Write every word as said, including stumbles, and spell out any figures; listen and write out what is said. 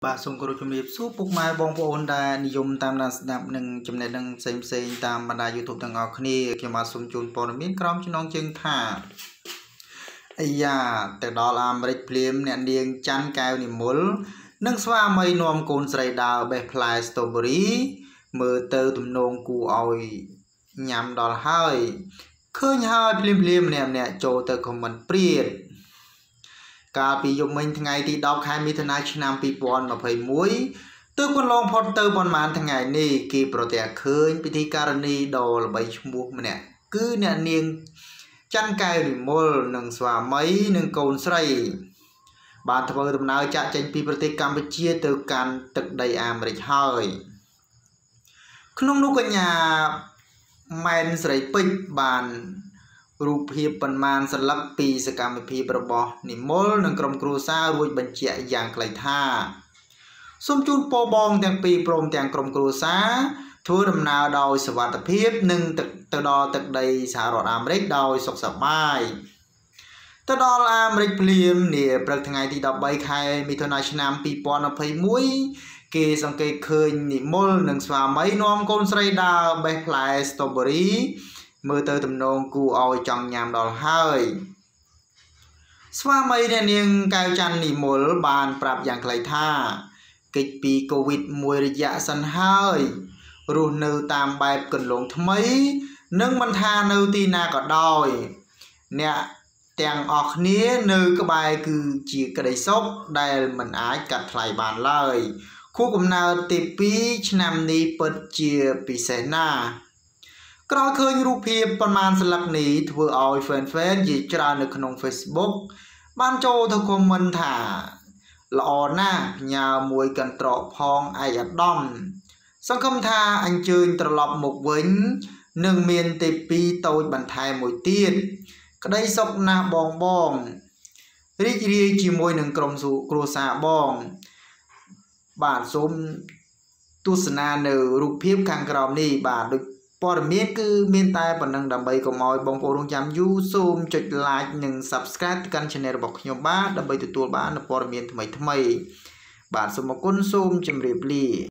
បាទសូមគោរពជំរាបសួរពុកម៉ែបងប្អូនដែលនិយមតាមដានស្ដាប់និងចំណេះដឹងផ្សេងផ្សេងតាមបណ្ដា YouTube ទាំងអស់គ្នាខ្ញុំបាទសូមជូនព័ត៌មានក្រោមចំណងជើងថាអាយ៉ាទៅដល់អាមេរិកភ្លាមអ្នកនាងច័ន្ទកែវនិមលនិងស្វាមីនាំកូនស្រីដើរបេះផ្លែស្ទ្រូប៊េរីមើលទៅទំនងគួរឲ្យញ៉ាំដល់ហើយឃើញហើយភ្លាមភ្លាមម្នាក់ម្នាក់ចូលទៅខមមិនព្រាតកាលពីយប់មិញថ្ងៃទីដប់ខែមិថុនាឆ្នាំពីរពាន់ម្ភៃមួយទើបកន្លងផុតទៅប៉ុន្មានថ្ងៃនេះគេប្រទះឃើញពិធីការនីដ៏ល្បីឈ្មោះម្នាក់គឺអ្នកនាងច័ន្ទកែវនិមលនិងស្វាមីនិងកូនស្រីបានធ្វើដំណើរចាក់ចេញពីប្រទេសកម្ពុជាទៅកាន់ទឹកដីអាមេរិកហើយក្នុងនោះកញ្ញាម៉ែនស្រីពេជ្របានរូបភាពប៉ុន្មានសន្លឹកពីសកម្មភាពរបស់និមលនិងក្រុមគ្រួសាររួចបញ្ជាក់យ៉ាងខ្លីថាសូមជូនពរបងទាំងពីរព្រមទាំងក្រុមគ្រួសារធ្វើដំណើរដោយសុវត្ថិភាពនិងទៅដល់ទឹកដីសហរដ្ឋអាមេរិកដោយសុខសប្បាយទៅដល់អាមេរិកភ្លាមនាព្រឹកថ្ងៃទីដប់បីខែមិថុនាឆ្នាំពីរពាន់ម្ភៃមួយគេសង្កេតឃើញនិមលនិងស្វាមីនាំកូនស្រីដើរបេះផ្លែស្ទ្រូប៊េរីមើលទៅទំនងគួរឲ្យចង់ញ៉ាំដល់ហើយស្វាមីអ្នកនាងកែវច័ន្ទនិមលបានប្រាប់យ៉ាងខ្លីថាកិច្ចពីកូវីដមួយរយៈសិនហើយរស់នៅតាមបែបកន្លងថ្មីនិងមិនថានៅទីណាក៏ដោយអ្នកទាំងអស់គ្នានៅក្បែរគឺជាក្តីសុខដែលមិនអាចកាត់ថ្លៃបានឡើយខួបកំណើតទីពីរឆ្នាំនេះពិតជាពិសេសណាស់ក្រោយឃើញរូបភាពប៉ុន្មានស្លឹកនេះធ្វើឲ្យ fan fan ជាច្រើននៅក្នុង Facebook បានចូលទៅខមមិនថាល្អណាស់ផ្ញើមួយកន្ត្រកផងឯកឧត្តមសង្ឃឹមថាអញ្ជើញត្រឡប់មកវិញនឹងមានទេពីតូចបន្ថែមមួយទៀតក្តីសុខណាស់បងបងរីករាយជាមួយនឹងក្រុមគ្រួសារបងបាទសូមទស្សនានៅរូបភាពខាងក្រោមនេះបាទដូចព័ត៌មានគឺមានតែប៉ុណ្ណឹងដើម្បីកុំឲ្យបងប្អូនរងចាំយូរសូមចុច like និង subscribe ទៅកាន់ channel របស់ខ្ញុំបាទដើម្បីទទួលបានព័ត៌មានថ្មីៗបាទសូមអរគុណសូមជម្រាបលា